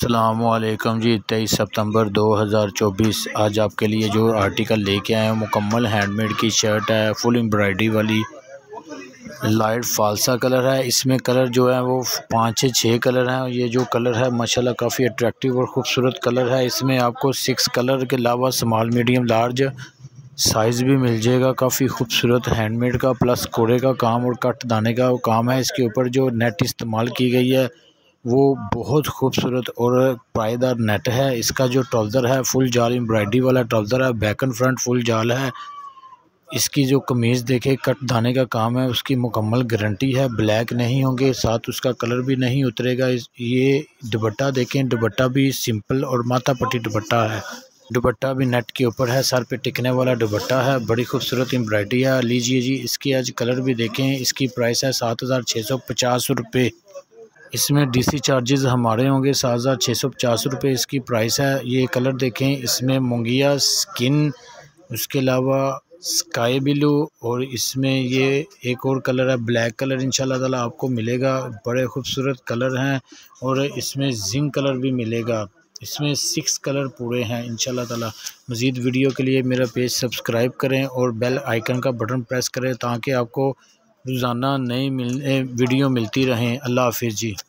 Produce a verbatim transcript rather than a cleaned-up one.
अस्सलामुअलैकुम जी। तेईस सितंबर दो हज़ार चौबीस आज आपके लिए जो आर्टिकल लेके आए हैं मुकम्मल हैंडमेड की शर्ट है, फुल एम्ब्रॉयडरी वाली, लाइट फालसा कलर है। इसमें कलर जो है वो पाँच से छः कलर हैं। ये जो कलर है माशाल्लाह काफ़ी अट्रैक्टिव और ख़ूबसूरत कलर है। इसमें आपको सिक्स कलर के अलावा स्मॉल मीडियम लार्ज साइज़ भी मिल जाएगा। काफ़ी खूबसूरत हैंडमेड का प्लस कोड़े का काम और कट दाने का काम है। इसके ऊपर जो नेट इस्तेमाल की गई है वो बहुत खूबसूरत और पायदार नेट है। इसका जो ट्राउज़र है फुल जाल एम्ब्रॉयडरी वाला ट्राउज़र है, बैक एंड फ्रंट फुल जाल है। इसकी जो कमीज़ देखे कट दाने का काम है, उसकी मुकम्मल गारंटी है। ब्लैक नहीं होंगे, साथ उसका कलर भी नहीं उतरेगा। ये दुपट्टा देखें, दुपट्टा भी सिंपल और माथा पट्टी दुपट्टा है। दुपट्टा भी नेट के ऊपर है, सर पे टिकने वाला दुपट्टा है, बड़ी खूबसूरत एम्ब्रॉयडरी है। लीजिए जी, इसकी आज कलर भी देखें। इसकी प्राइस है सात हज़ार छः सौ पचास रुपये। इसमें डीसी चार्जेस हमारे होंगे सात हज़ार छः सौ पचास रुपये इसकी प्राइस है। ये कलर देखें, इसमें मुंगिया स्किन, उसके अलावा स्काई ब्लू और इसमें ये एक और कलर है ब्लैक कलर इंशाल्लाह ताला आपको मिलेगा। बड़े खूबसूरत कलर हैं और इसमें जिंक कलर भी मिलेगा। इसमें सिक्स कलर पूरे हैं इंशाल्लाह ताला। मज़ीद वीडियो के लिए मेरा पेज सब्सक्राइब करें और बेल आइकन का बटन प्रेस करें ताकि आपको रोज़ाना नई मिल वीडियो मिलती रहें। अल्लाह हाफिज़ जी।